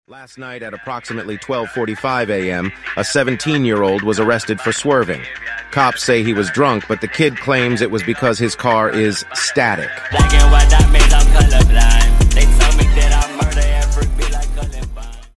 Last night at approximately 12:45 a.m., a 17-year-old was arrested for swerving. Cops say he was drunk, but the kid claims it was because his car is static. Black and white, that means I'm colorblind. They tell me that I murder every beat like Columbine.